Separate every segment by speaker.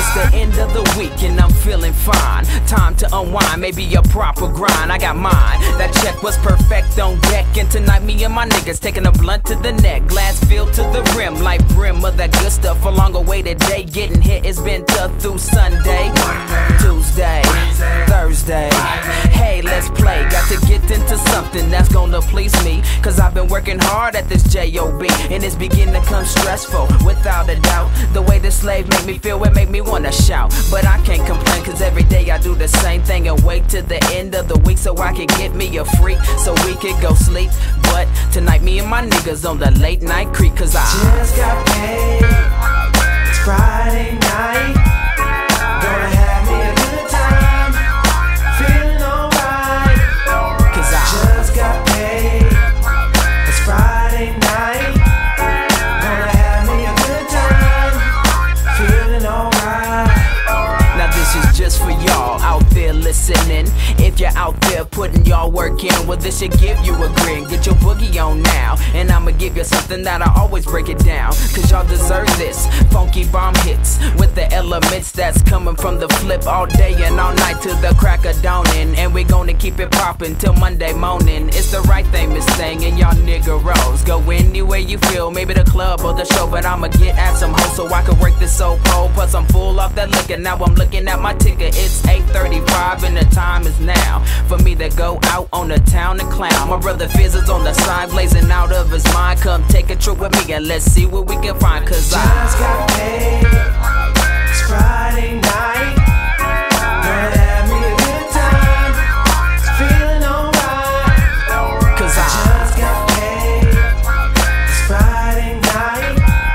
Speaker 1: the end of the week and I'm feeling fine. Time to unwind, maybe a proper grind. I got mine. That check was perfect on deck, and tonight me and my niggas taking a blunt to the neck. Glass filled to the rim, like brim of that good stuff. A long awaited day, getting hit. It's been tough through Sunday, Tuesday, Thursday. Hey, let's play. Got to get into something that's gonna please me, cause I've been working hard at this J.O.B. and it's beginning to come stressful, without a doubt. The way the slave make me feel, it make me wanna shout. But I can't complain, cause every day I do the same thing and wait till the end of the week so I can get me a freak, so we can go sleep. But tonight me and my niggas on the late night creek, cause I
Speaker 2: just got paid. It's Friday night. Gonna have me a good time, feeling alright.
Speaker 1: Cause I
Speaker 2: just got paid. It's Friday night. Gonna have me a good time, feeling alright.
Speaker 1: Now this is just for y'all out there listening. If you're out there putting y'all work in, well this should give you a grin. Get your boogie on now, and I'ma give you something that I always break it down, cause y'all deserve this. Funky bomb hits with the elements that's coming from the flip, all day and all night till the crack of dawning. And we gonna keep it poppin' till Monday morning. It's the right thing, Miss Thing, and y'all niggeros go anywhere you feel, maybe the club or the show, but I'ma get at some hoes so I can work this soul pole. Plus I'm full off that liquor, now I'm looking at my ticket. It's 8:35 and the time is now for me to go out on the town and clown. My brother Fizz is on the side, blazing out of his mind. Come take a trip with me and let's see what we can find, cause I
Speaker 2: just got paid. It's Friday night. Gonna have me a good time, feeling alright.
Speaker 1: Cause I
Speaker 2: just got paid. It's Friday night.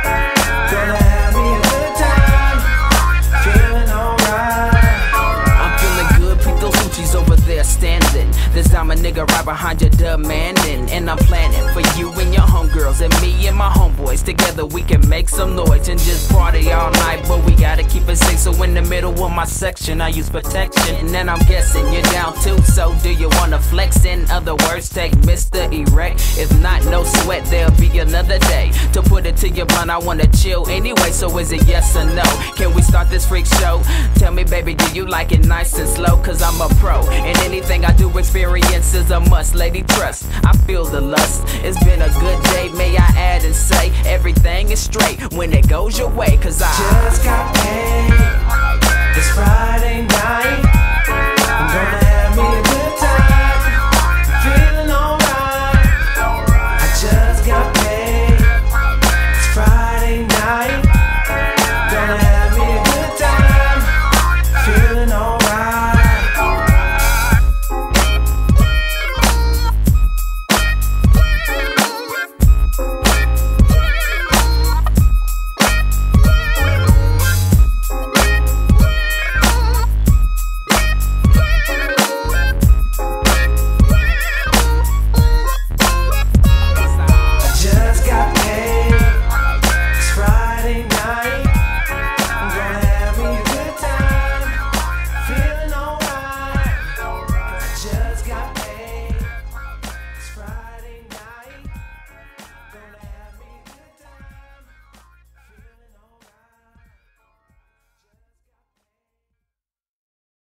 Speaker 2: Gonna have me a good time, feeling alright.
Speaker 1: I'm feeling good, peep those hoochies over there standing. This time a nigga right behind you demanding, and I'm planning for you and your homegirls and me and my homeboys. Together we can make some noise and just party all night, but we gotta keep it safe. So in the middle of my section I use protection, and then I'm guessing you're down too. So do you wanna flex? In other words, take Mr. Erect. If not, no sweat, there'll be another day. To put it to your mind, I wanna chill anyway. So is it yes or no? Can we start this freak show? Tell me baby, do you like it nice and slow? Cause I'm a pro, and anything I do experience is a must. Lady trust, I feel the lust. It's been a good day, may I add and say everything is straight when it goes your way, cause I
Speaker 2: just